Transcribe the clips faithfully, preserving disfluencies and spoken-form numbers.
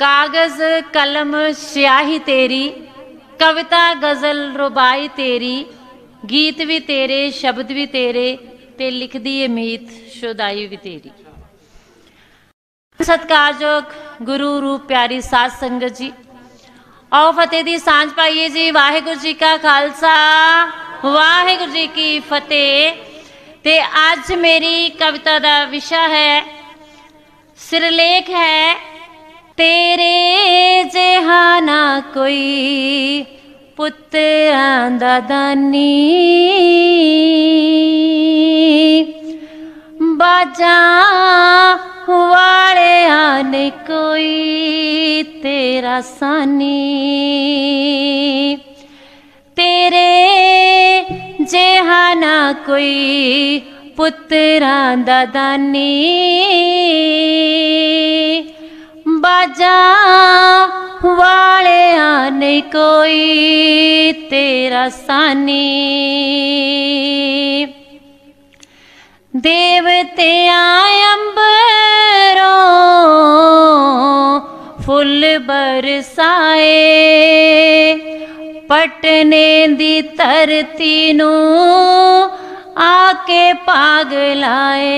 कागज कलम स्याही तेरी, कविता गज़ल रुबाई तेरी, गीत भी तेरे शब्द भी तेरे, ते लिखदी ए मीत शुदाई भी तेरी। सत्कारयोग गुरु रूप प्यारी साध संगत जी, आओ फतेह दी सांझ पाइए जी। वाहिगुरु जी का खालसा वाहिगुरु जी की फतेह। ते अज मेरी कविता का विषय है, सिरलेख है तेरे जिहा ना कोई पुत्रां दा दानी, बाजा वाले आने कोई तेरा सानी, तेरे जिहा ना कोई पुत्रां दा दानी, बाजा वाले आने कोई तेरा सानी। देवते आए अंबरों फुल बरसाए, पटने दी धरती नू आके पागलाए,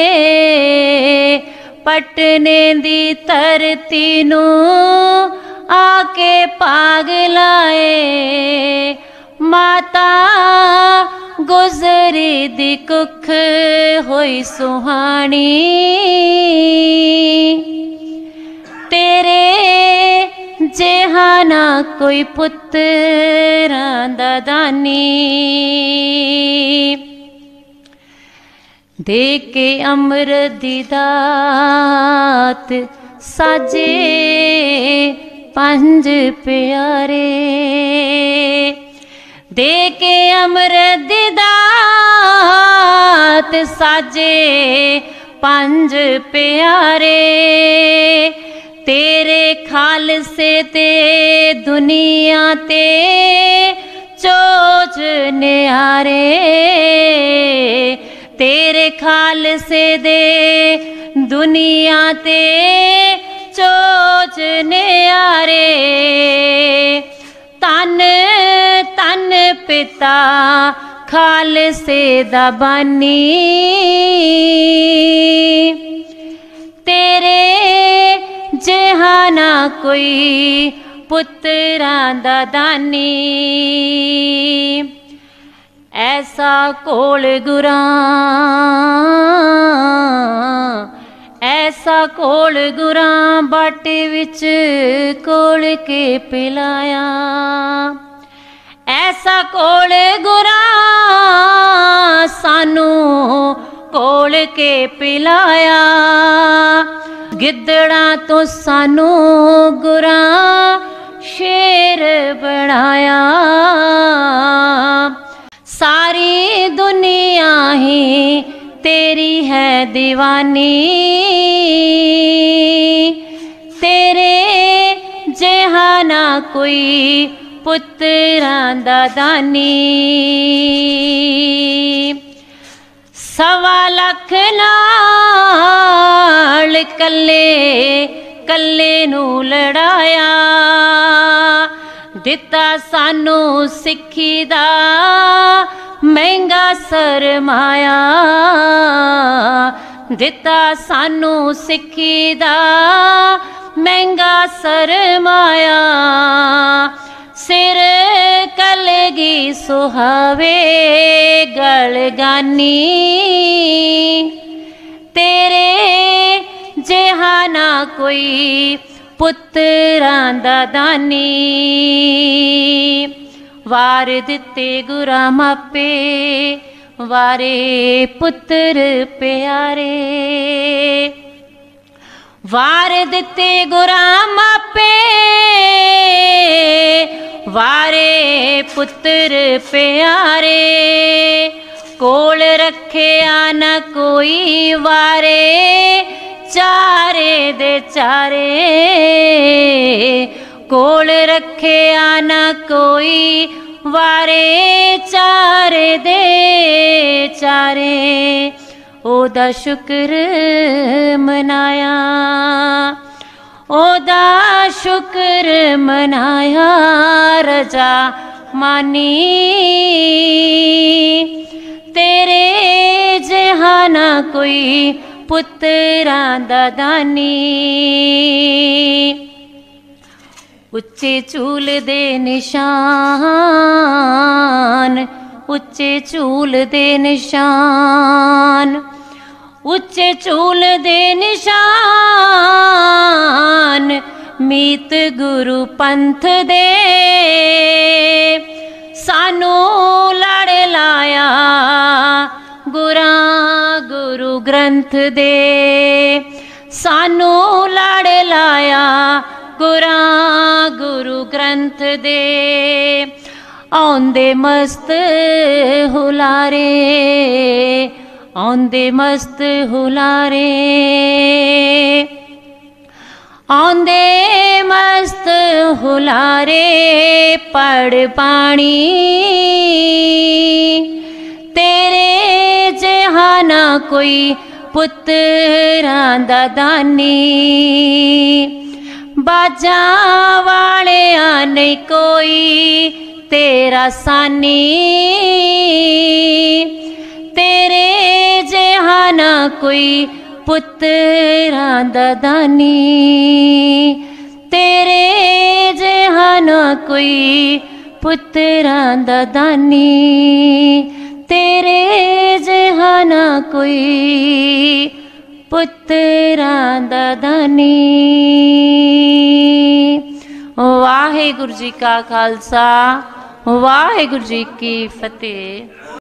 पटने दी धरती नू आके पागलाए, माता गुजरी दी कुख होई सुहानी, तेरे जिहा ना कोई पुत्रां दा दानी। दे के अमृत दी दात साजे पंज प्यारे, दे के अमृत दी दात साजे पंज प्यारे, तेरे खालसे ते दुनिया ते चोच न्यारे, तेरे खालसे दे दुनिया ते चोच न्यारे, तन तन पिता खालसे दा बानी, तेरे जिहा ना कोई पुत्रां दा दानी। ऐसा कोल गुरां ऐसा कोल गुरां बाटे विच कोल के पिलाया, ऐसा कोल गुरां सानू कोल के पिलाया, गिद्दड़ां तो सानू गुरां शेर बनाया, सारी दुनिया ही तेरी है दीवानी, तेरे जिहा ना कोई पुत्रां दा दानी। सवा लख नाल कल्ले कल्ले नू लड़ाया, दिता सानू सिक्खी दा महंगा सरमाया, दिता सानू सिक्खी दा महंगा सरमाया, सिर कलगी सुहावे गलगानी, तेरे जिहा ना कोई पुत्रां दा दानी। वार दिते गुरां मापे वारे पुत्र प्यारे, वार दिते गुरां मापे वारे पुत्र प्यारे, कोल रखे आना कोई वारे चारे दे चारे, कोल रखे आना कोई वारे चारे दे चारे, ओदा शुक्र मनाया ओदा शुक्र मनाया रजा मानी। तेरे जहाना कोई पुत्रां दा दानी। उच्चे चूल दे निशान, उच्चे चूल दे निशान, उच्चे चूल दे निशान, मीत गुरु पंथ दे सानू लड़ लाया गुरां गुरु ग्रंथ दे। सानू लड़ लाया गुरां गुरु ग्रंथ दे। आंदे मस्त हुलारे, आंदे मस्त हुलारे, आंदे मस्त हुलारे पड़ पानी। तेरे जहाना कोई पुत्रां दा दानी। बाजा वाले नहीं कोई तेरा सानी। तेरे जहाना कोई पुत्रां दा दानी। तेरे जहाना कोई पुत्रां दा दानी। तेरे जहाना कोई पुत्रां दा दानी। वाहिगुरु जी का खालसा, वाहिगुरु जी की फतेह।